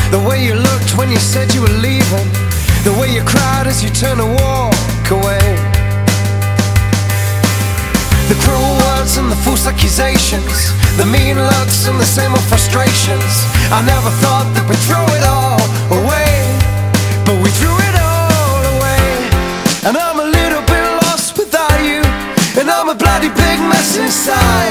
The way you looked when you said you were leaving, the way you cried as you turned to walk away, the cruel words and the false accusations, the mean looks and the same old frustrations. I never thought that we'd throw it all away, but we threw it all away. And I'm a little bit lost without you, and I'm a bloody big mess inside.